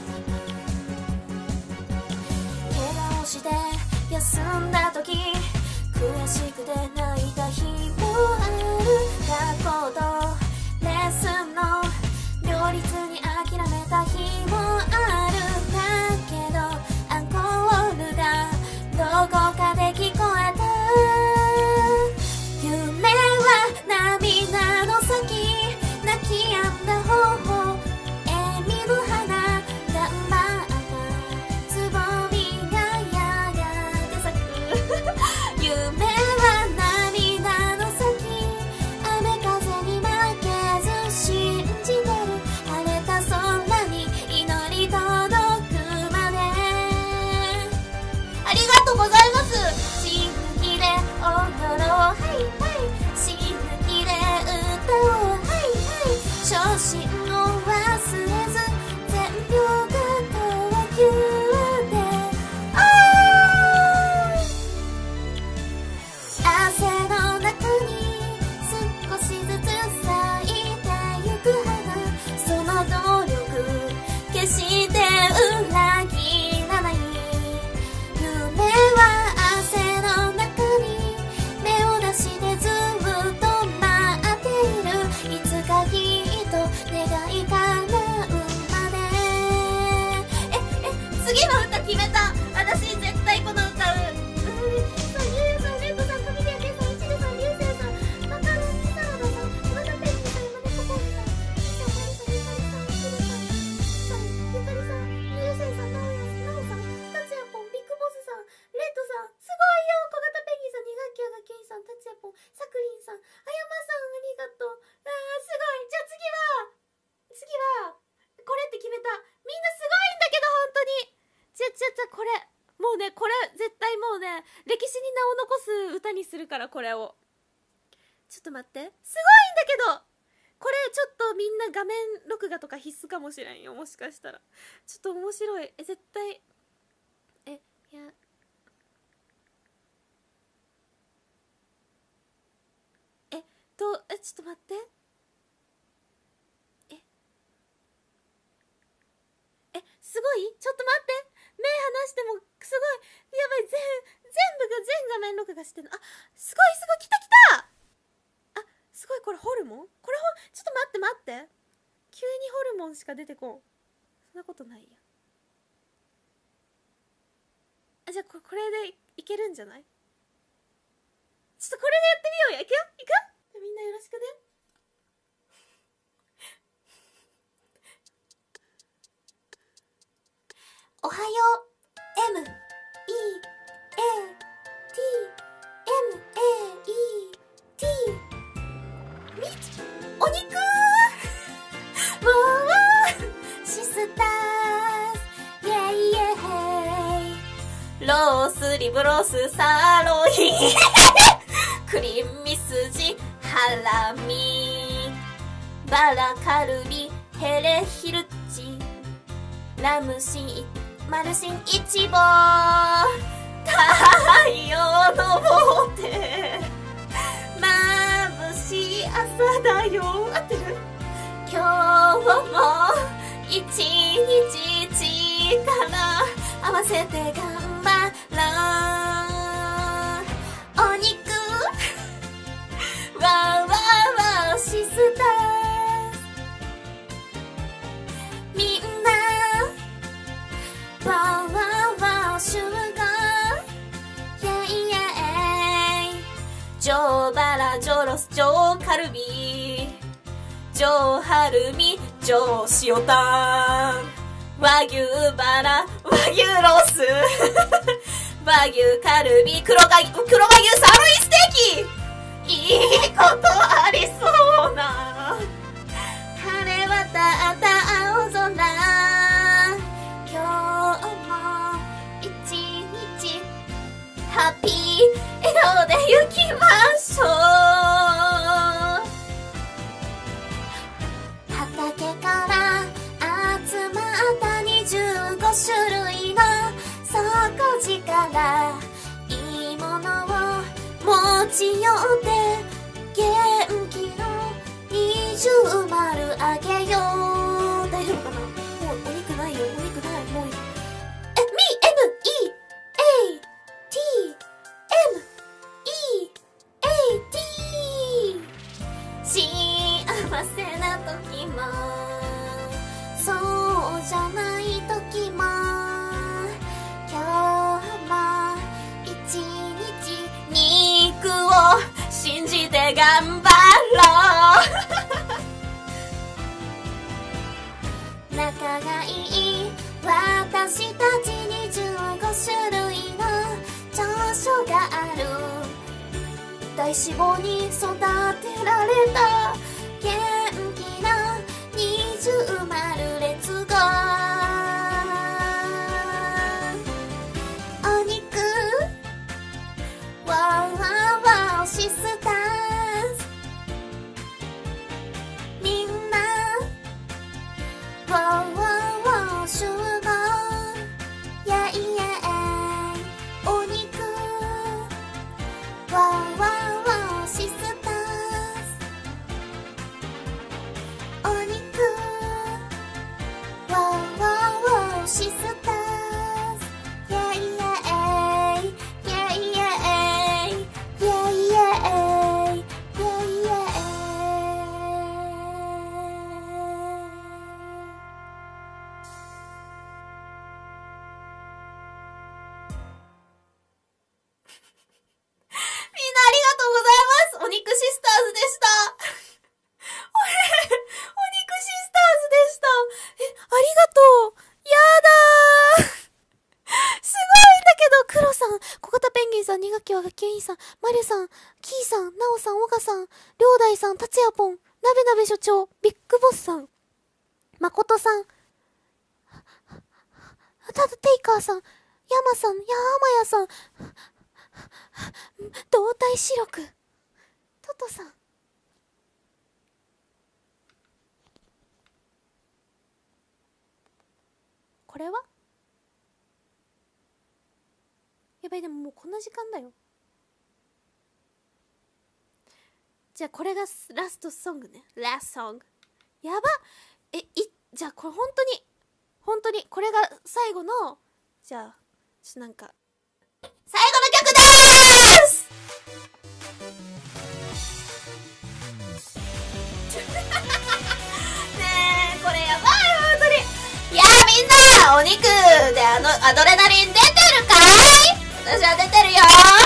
怪我をして休んだ時悔しくて泣いた日もある学校とレッスンの両立に諦めた日もあるだけどアンコールがどこかで聞こえた夢は涙の先泣き止んだ頬笑みの花頑張ったつぼみがやがて咲く夢は涙の先雨風に負けず信じてる晴れた空に祈り届くまでありがとうございます死ぬ気で踊ろうはいはい死ぬ気で歌おう初心を忘れず全力投球で汗の中に少しずつ咲いてゆく花その努力決して裏切らない夢は汗の中に目を出してずっと待っているいつかきっと願い叶うまで決めた。私絶対この歌う。さん、ゆうやさん、レッドさん、カミリアケンさん、いちねさん、りゅうせいさん、マカロニサラダさん、小型ペンギンさん、マネコポンさん、ゆうさん、ゆかりさん、ゆうせいさん、なおやす、なおさん、たつやぽん、ビッグボスさん、レッドさん、すごいよ、小型ペンギンさん、2学期がけんさん、たつやぽん、さくりんさん、あやまさん、ありがとう。すごい。じゃあ次は、これって決めた。みんなすごいんだけど、本当に。これ。もうね、これ、絶対もうね、歴史に名を残す歌にするから、これを。ちょっと待って。すごいんだけど、これちょっとみんな画面録画とか必須かもしれんよ、もしかしたら。ちょっと面白い。絶対。いや。ちょっと待って。すごい？ちょっと待って。目離しても、すごい。やばい、全画面録画してんの。すごい、来た。すごい、これホルモン？ちょっと待って。急にホルモンしか出てこん。そんなことないや。じゃあ、これでいけるんじゃない？ちょっとこれでやってみようや。いくよ？みんなよろしくね。おはよう。M-E-A-T-M-A-E-T。お肉もうシスターズイェイイェイ。ロースリブロースサーロインクリーミスジハラミバラカルビヘレヒルチラムシンマルシンイチボ太陽昇って眩しい朝だよ。合ってる？今日も一日力合わせて頑張ろう。お肉わーわーわーシスターみんなわーわーわーシュガーイェイイェイ。ジョーバラジョロスジョーカルビジョーハルミジョー塩タン和牛バラ和牛ロース和牛カルビ黒和牛サーロインステーキ。いいことありそうな晴れ渡った青空。今日も一日ハッピー笑顔で行きましょう。畑から集まった25種類の底力いいものを持ち寄って元気の二重丸あげよう。大丈夫かな？もうお肉ないよ。お肉ない。もう幸せな時もそうじゃない時も今日も一日肉を信じて頑張ろう仲がいい私たち25種類の長所がある。大脂肪に育てられた元気な二重丸レッツゴー。お肉ワーワーワーシスターズみんなワーワーワーシュガーイェイイェイ。お肉ワーワーワーシスターズきは学級委員さん、まるさん、キーさん、なおさん、おがさん、りょうだいさん、たつやぽん、なべなべ所長、ビッグボスさん、まことさん、ただテイカーさん、やまさん、やまやさん、動体視力、トトさん。これはやばい、でももうこんな時間だよ。じゃあこれがラストソングね。ラストソング。やばじゃあこれ本当にこれが最後の、じゃあなんか最後の曲でーすねえ、これやばい、本当に。いやー、みんなお肉でアドレナリン出てるかい？私は出てるよ。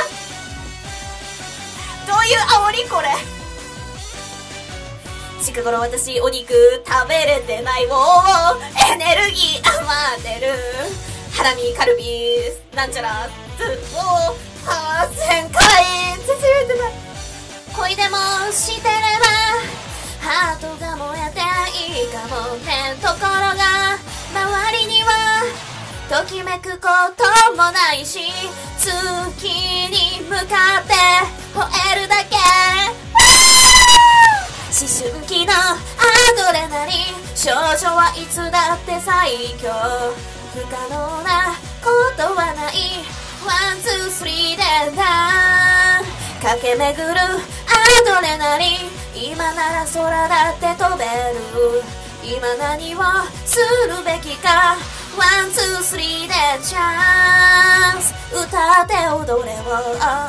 どういう煽りこれ。近頃私お肉食べれてないもん。エネルギー余ってる。ハラミカルビなんちゃらを8000回縮めてない。恋でもしてればハートが燃えていいかもね。ところが周りにはときめくこともないし、月に向かって吠えるだけ。思春期のアドレナリン、少女はいつだって最強。不可能なことはない。ワンツースリーでな駆け巡るアドレナリン。今なら空だって飛べる。今何をするべきか。ワンツースリーでチャンス。歌って踊れを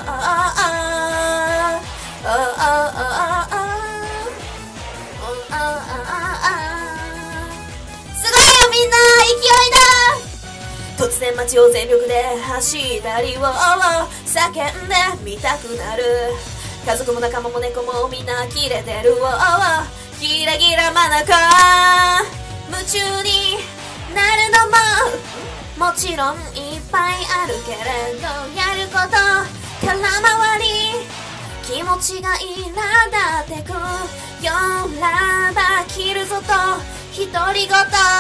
すごいよみんな、勢いだ。突然街を全力で走ったりを叫んでみたくなる。家族も仲間も猫もみんなキレてる。ギラギラ真中夢中になるのももちろんいっぱいあるけれど、やること空回り気持ちがいいなだってく。夜らば切るぞと独り言。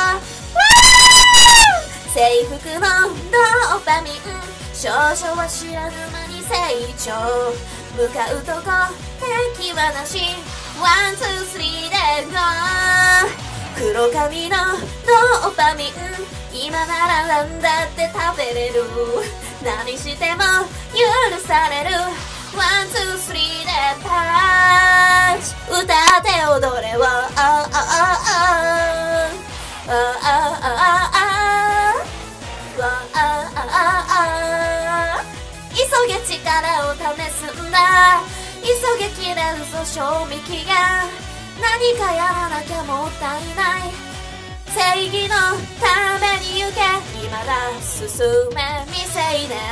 制服のドーパミン、少々は知らぬ間に成長。向かうとこ敵はなし。ワンツースリーでゴー。黒髪のドーパミン、今ならなんだって食べれる。何しても許される。ワンツースリーでパンチ。歌って踊れは急げ力を試すんだ。急げ切れるぞ賞味期限。何かやらなきゃもったいない。正義のために行け。未だ進め未成年。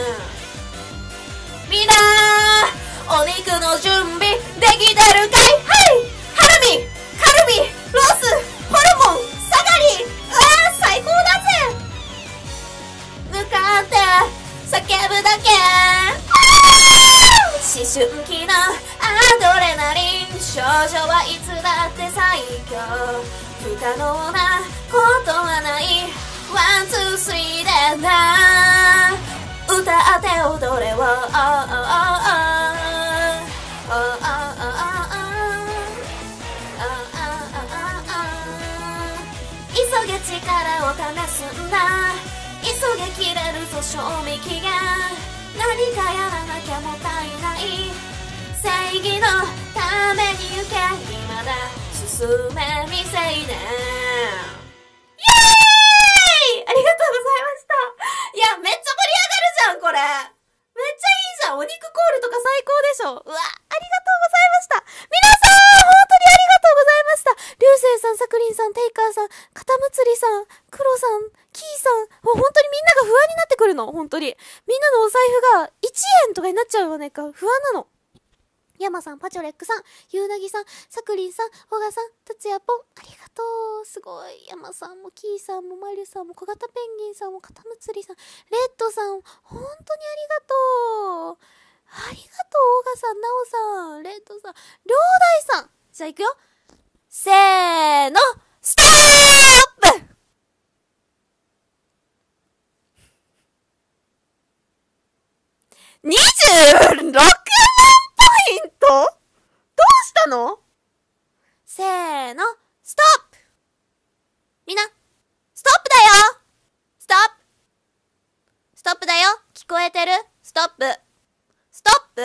みんなお肉の準備できてるかい？はい、ハラミカルビロースホルモンサガリ。最高だぜ。向かって叫ぶだけ。思春期のアドレナリン、少女はいつだって最強。不可能なことはない。ワンツースリーでな歌って踊れを急げ力を試すんだ。急げ切れるぞ賞味期限。何かやらなきゃもったいない。正義のために行け。未だ進め未成年。イエーイ、ありがとうございました。いや、めっちゃ盛り上がるじゃんこれ。めっちゃいいじゃん。お肉コールとか最高でしょ。うわ、ありがとうございました。皆さん本当にありがとうございました。流星さん、さくりんさん、テイカーさん、かたむつりさん、クロさん、キーさん、もう本当にみんなが不安になってくるの。本当にみんなのお財布が1円とかになっちゃうよねか不安なの。ヤマさん、パチョレックさん、ユーナギさん、さくりんさん、ホガさん、たつやぽん、ありがとうとう。すごい。山さんもキーさんもマリュさんも小型ペンギンさんもカタムツリさん、レッドさん、本当にありがとう。ありがとう、オーガさん、ナオさん、レッドさん、両大さん。じゃあ行くよ。せーの、ストップ。26万ポイント？どうしたの？せーの、ストップ。みんな、ストップだよ。ストップ。ストップだよ。聞こえてる？ストップ。ストップ。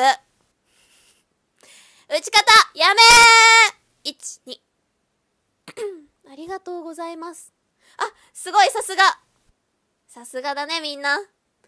打ち方、やめー。1、2。ありがとうございます。あ、すごい、さすが。さすがだね、みんな。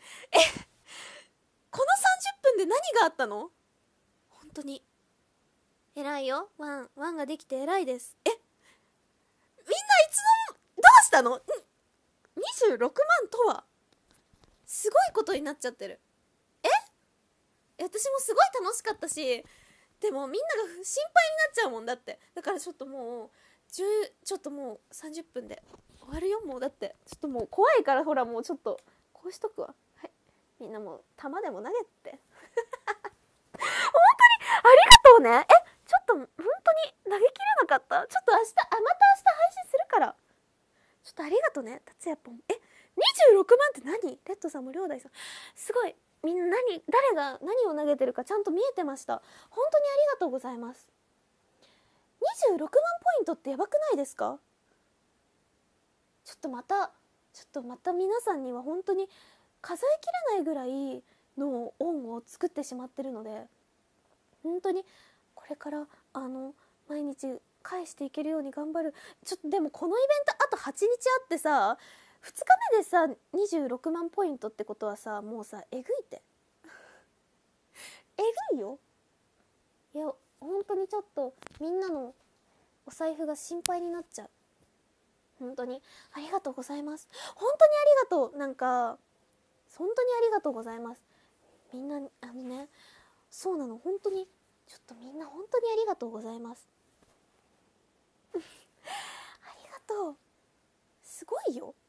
この30分で何があったの？本当に。偉いよ。ワンができて偉いです。みんないつの、どうしたの？ 26 万とはすごいことになっちゃってる。私もすごい楽しかったし、でもみんなが心配になっちゃうもんだって。だからちょっともうちょっともう30分で終わるよ。もうだってちょっともう怖いから、ほらもうちょっとこうしとくわ。はい、みんなもう弾でも投げて本当にありがとうね。ちょっと本当に投げきれなかった。ちょっと明日、また明日配信するから。ちょっとありがとうね、達也ぽん。26万って何？レッドさんも両大さん。すごい。みんな誰が何を投げてるかちゃんと見えてました。本当にありがとうございます。26万ポイントってやばくないですか？ちょっとまた皆さんには本当に数えきれないぐらいの恩を作ってしまってるので、本当にこれから毎日返していけるように頑張る。ちょっとでもこのイベントあと8日あってさ、2日目でさ26万ポイントってことはさ、もうさえぐいってえぐいよ。いや本当にちょっとみんなのお財布が心配になっちゃう。本当にありがとうございます。本当にありがとう。なんか本当にありがとうございます。みんなそうなの、本当にちょっとみんな本当にありがとうございますありがとう。すごいよ。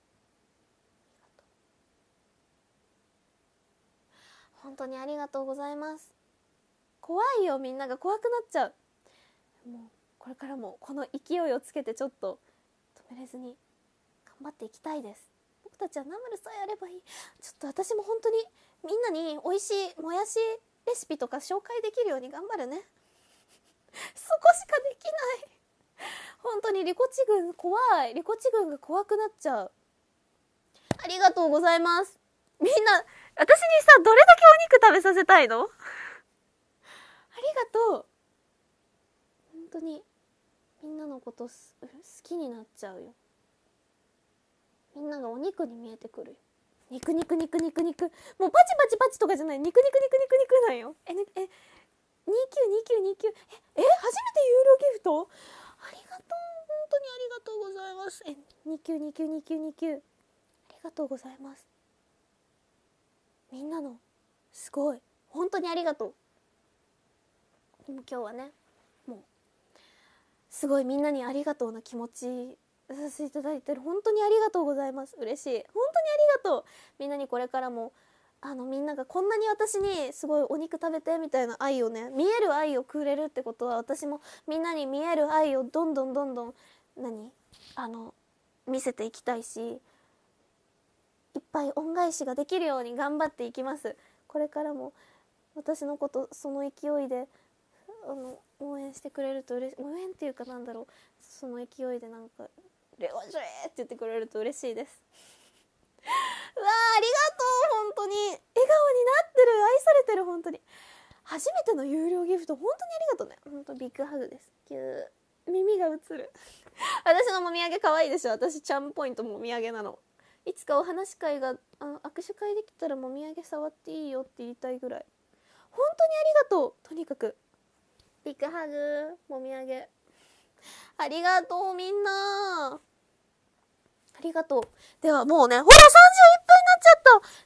本当にありがとうございます。怖いよ、みんなが怖くなっちゃう。もうこれからもこの勢いをつけてちょっと止めれずに頑張っていきたいです。僕たちはナムルさえあればいい。ちょっと私も本当にみんなに美味しいもやしレシピとか紹介できるように頑張るねそこしかできない本当にリコチ軍怖い。リコチ軍が怖くなっちゃう。ありがとうございます。みんな私にさどれだけお肉食べさせたいのありがとう。本当にみんなのこと好きになっちゃうよ。みんながお肉に見えてくるよ。肉肉肉肉肉。もうパチパチパチとかじゃない。肉肉肉肉肉なんよ。292929。初めて有料ギフト？ありがとう。本当にありがとうございます。29292929。ありがとうございます。みんなのすごい本当にありがとう。でも今日はね、もうすごいみんなにありがとうな気持ちさせていただいてる。本当にありがとうございます。嬉しい。本当にありがとう。みんなにこれからもみんながこんなに私にすごいお肉食べてみたいな愛をね、見える愛をくれるってことは、私もみんなに見える愛をどんどん見せていきたいし、いっぱい恩返しができるように頑張っていきます。これからも私のことその勢いで応援してくれると応援っていうかその勢いでレオジョエって言ってくれると嬉しいですうわーありがとう。本当に笑顔になってる。愛されてる。本当に初めての有料ギフト本当にありがとうね。本当ビッグハグです。キュー。耳が映る私のもみあげ可愛いでしょ。私チャームポイントもみあげなの。いつかお話会が握手会できたらもみあげ触っていいよって言いたいぐらい。本当にありがとう。とにかくビッグハグ、もみあげありがとう。みんなありがとう。ではもうね、ほら31分になっちゃった。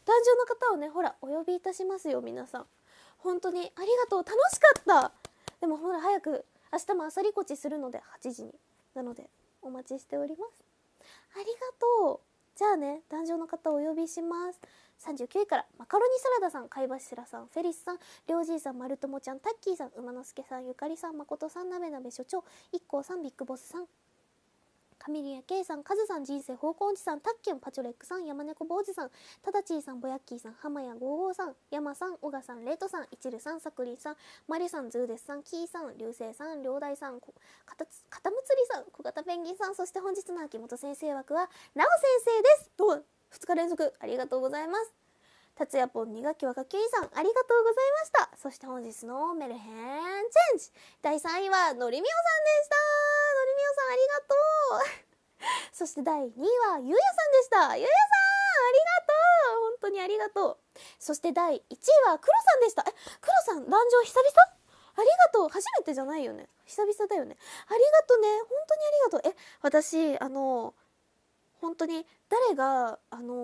壇上の方をね、ほらお呼びいたしますよ。皆さん本当にありがとう。楽しかった。でもほら早く明日もあさりこちするので8時になのでお待ちしております。ありがとう。じゃあね、壇上の方お呼びします。39位からマカロニサラダさん、貝柱さん、フェリスさん、りょうじいさん、まるともちゃん、タッキーさん、馬之助さん、ゆかりさん、まことさん、なべなべ所長、一 k さん、ビッグボスさん、カミリア K さん、カズさん、人生方向音痴さん、タッキョン、パチョレックさん、山猫坊主さん、タダチーさん、ボヤッキーさん、浜谷55さん、山さん、小賀さん、レイトさん、イチルさん、サクリンさん、マリさん、ズーデスさん、キーさん、流星さん、両大さん、カタムツリさん、小型ペンギンさん、そして本日の秋元先生枠は、なお先生です。どう2日連続ありがとうございます。達也ぽん2学期若きゅいさん、ありがとうございました。そして本日のメルヘンチェンジ第3位はのりみおさんでした。のりみおさんありがとうそして第2位はゆうやさんでした。ゆうやさんありがとう、本当にありがとう。そして第1位はクロさんでした。クロさん壇上久々、ありがとう。初めてじゃないよね、久々だよね。ありがとうね、本当にありがとう。私本当に誰が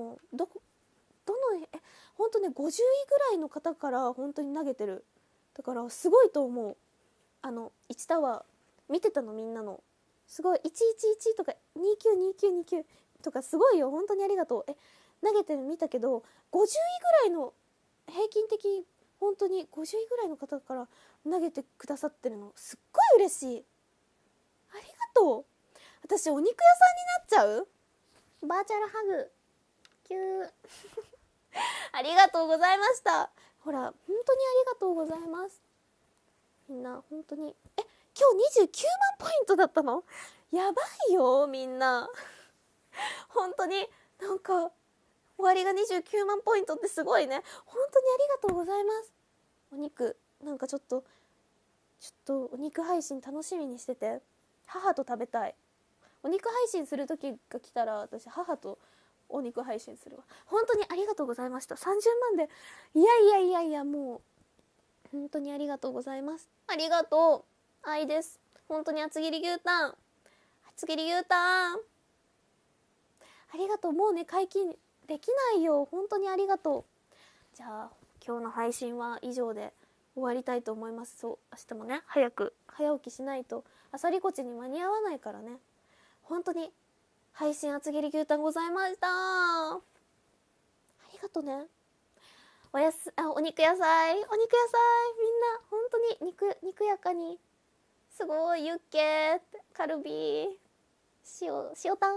本当ね50位ぐらいの方から本当に投げてる。だからすごいと思う。1タワー見てたの、みんなのすごい111とか292929とかすごいよ、本当にありがとう。投げてる見たけど50位ぐらいの平均的、本当に50位ぐらいの方から投げてくださってるのすっごい嬉しい。ありがとう。私お肉屋さんになっちゃう。バーチャルハグキューありがとうございました。ほら本当にありがとうございます。みんな本当に今日29万ポイントだったの？やばいよみんな本当になんか終わりが29万ポイントってすごいね。本当にありがとうございます。お肉なんかちょっとお肉配信楽しみにしてて、母と食べたい。お肉配信する時が来たら私母とお肉配信するわ。本当にありがとうございました。30万でいやもう本当にありがとうございます。ありがとう、愛です。本当に厚切り牛タン、厚切り牛タンありがとう。もうね解禁できないよ、本当にありがとう。じゃあ今日の配信は以上で終わりたいと思います。そう、明日もね早起きしないとあさりこちに間に合わないからね。本当に配信厚切り牛タンございました。ありがとね。お肉野菜みんな本当に肉やかにすごいユッケってカルビ塩タン本当にありが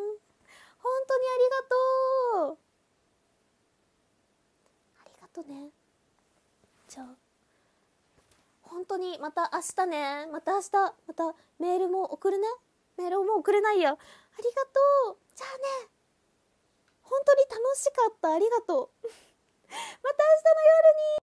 とう。ありがとね。じゃあ本当にまた明日ね、またメールも送るね。メールも送れないや。ありがとう。じゃあね、本当に楽しかった。ありがとうまた明日の夜に